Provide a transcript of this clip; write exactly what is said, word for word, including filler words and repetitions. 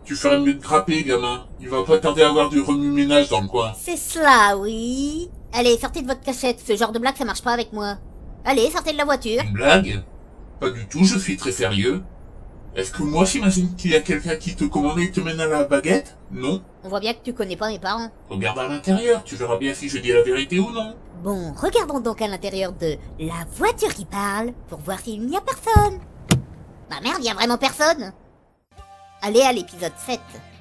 Tu ferais mieux de grapper, gamin. Il va pas tarder à avoir du remue-ménage dans le coin. C'est cela, oui. Allez, sortez de votre cachette. Ce genre de blague, ça marche pas avec moi. Allez, sortez de la voiture. Une blague? Pas du tout, je suis très sérieux. Est-ce que moi j'imagine qu'il y a quelqu'un qui te commande et te mène à la baguette? Non. On voit bien que tu connais pas mes parents. Regarde à l'intérieur, tu verras bien si je dis la vérité ou non. Bon, regardons donc à l'intérieur de la voiture qui parle, pour voir s'il n'y a personne. Bah merde, y a vraiment personne. Allez à l'épisode sept.